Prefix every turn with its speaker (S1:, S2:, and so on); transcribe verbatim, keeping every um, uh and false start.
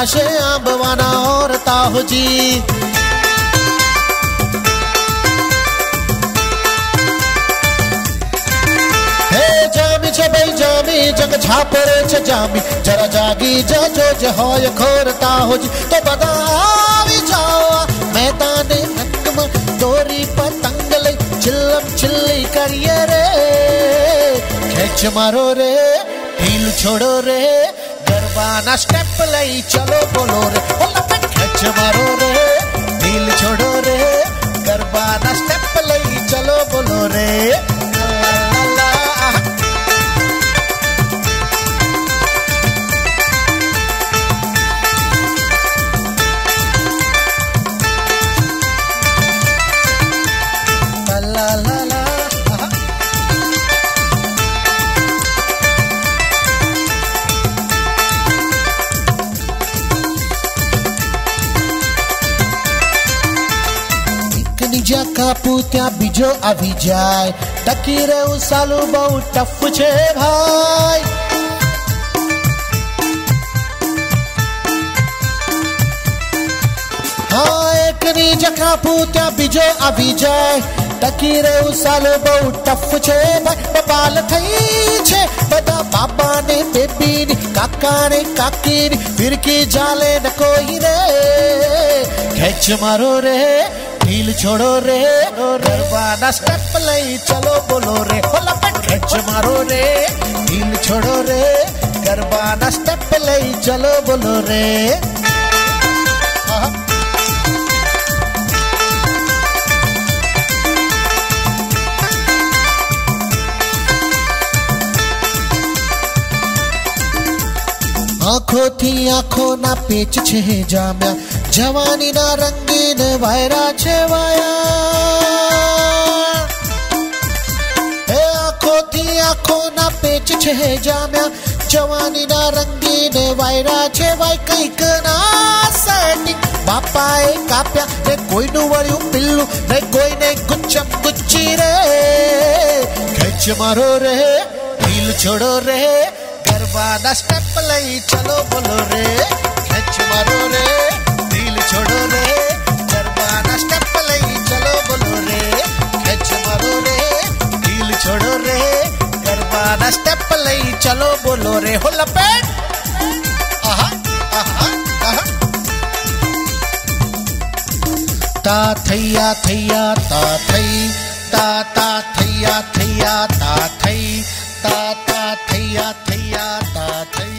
S1: છે આંબવાના ઓરતા હોજી છે ભાઈ જામી જગ છાપરે છે જામી જરા જાગી જજો જે હોય ખોરતા હોજી તો બધા આવી જાઓ મેદાને રંગમાં દોરી પતંગ લઈ ચિલ્લમ ચિલ્લી કરીએ રે ખેંચ મારો રે ઢીલ છોડો રે ગરબાના સ્ટેપ લઈ ચલો બોલો રે ખેંચ મારો રે ઢીલ છોડો રે ગરબાના સ્ટેપ લઈ ચલો બોલો રે જ્યાં કાપું ત્યાં બીજો આવી જાય ટકી રહેવું સાલું બહુ ટફ છે ભાઈ હા એકની જ્યાં કાપું ત્યાં બીજો આવી જાય ટકી રહેવું સાલું બહુ ટફ છે ભાઈ બબાલ થઈ છે બધા બાબાને બેબીની કાકાને કાકીની ફિરકી જાલે ન કોઈ રે ખેંચ મારો રે ઢીલ છોડો રે ગરબાના સ્ટેપ લઈ ચલો બોલો રે ખેંચ મારો રે ઢીલ છોડો રે ગરબાના સ્ટેપ લઈ ચલો બોલો રે આંખોથી આંખોના પેચ છે જામ્યા જવાનીના રંગીન વાયરા છે વાયા હે આંખોથી આંખોના પેચ છે જામ્યા જવાનીના રંગીન વાયરા છે વાય કંઈક ના સેટિંગ બાપાએ કાપ્યા રે કોઈનું વળ્યું પિલ્લું રે કોઈને ગુચ્ચમ ગુચ્ચી રે ખેંચ મારો રે ઢીલ છોડો રે ગરબાના સ્ટેપ લઈ ચલો બોલો રે ખેંચ મારો રે ઢીલ છોડો રે ગરબાના સ્ટેપ લઈ ચલો બોલો રે ખેંચ મારો રે ઢીલ છોડો રે ગરબાના સ્ટેપ લઈ ચલો બોલો રે હો લપેટ આહા આહા આહા તા થૈયા થૈયા તા થઈ તા તા થૈયા થૈયા તા થઈ તા તા થૈયા થૈયા તા થઈ